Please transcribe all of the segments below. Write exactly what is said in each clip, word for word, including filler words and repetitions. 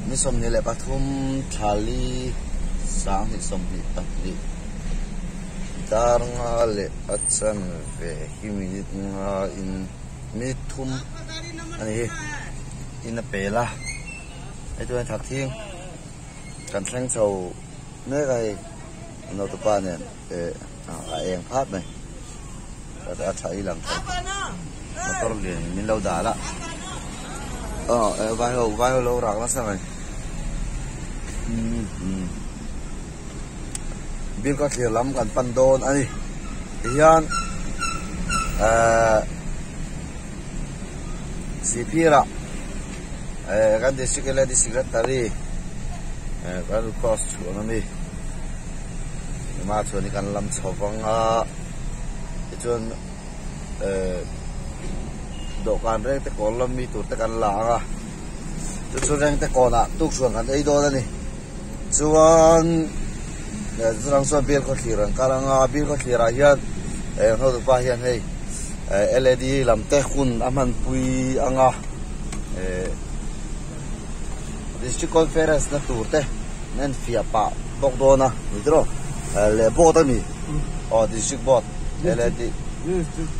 mi som ni le pathum thali sang ni som ni takli dar nga le achan ve hi minit nga in mi thum ani in a pela ai tu thak thing kan thleng chau ne gai no tu pa ne e a eng phat này đã thấy làm thằng motor liền min lâu đáละờ vai hồ vai hồ lâu rồi nó sao này biết có thiệt lắm cần pan đôn anh hiện xê pê ra kan district le district secretary kan cross nó mi mà cho nên kan làm chầu vang à chọn độ can reng te kon lam mi tur te kan la nga chu chu reng te kon a tuk suan kan ei do da ni chuan rang suan bil ko khiran kalanga bil ko khira hian e ho du pa hian hei L E D lam te khun aman pui anga e district conference na tur te nen fia pa bok do na ni dro le bo ta mi o district board L E D District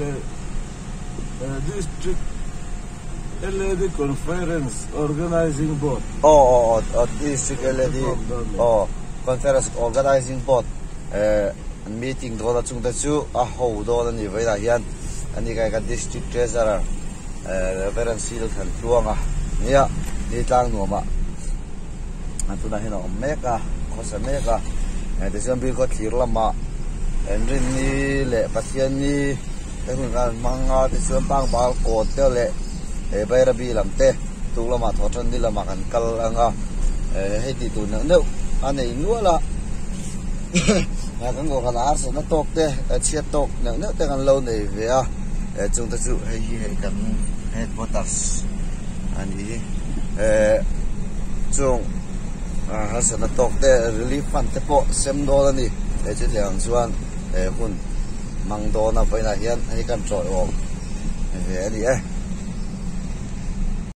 District L E D Conference Organizing Board. Oh, oh, oh, District L E D. Oh, Conference Organizing Board. Uh, meeting đó là chúng ta chú à hậu đó là như vậy là hiện anh đi cái District Treasurer. Uh, về làm gì được thành chuông à? Nia, đi tăng nữa mà. Anh tụi này nó mega, có sao mega. Để xem biết có thiệt lắm mà. Anh riêng ni lệ bác sĩ ni cái người ta mang ngà thì sớm bang bảo cột theo lệ bây giờ bị làm tê tu là mà thoát chân đi là mà cần cal anh à hay thì tu nữa nếu anh ấy nữa là là cái người còn ăn sẽ nó tốt tê chia tốt nữa nếu tê còn lâu này về à chúng ta chịu hay hay cần hay potas anh ấy chúng à sẽ nó tốt tê relief fund tê po xem đô là đi để cho thằng xuân hun mang đồ na phải là hiện hay cần trội ôm về đi ấy